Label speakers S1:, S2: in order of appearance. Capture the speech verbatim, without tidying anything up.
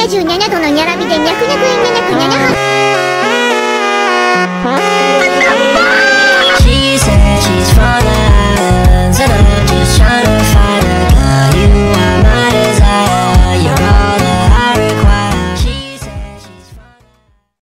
S1: ななじゅうななどのにゃらびでにゃくにゃくえんにゃにゃくにゃにゃは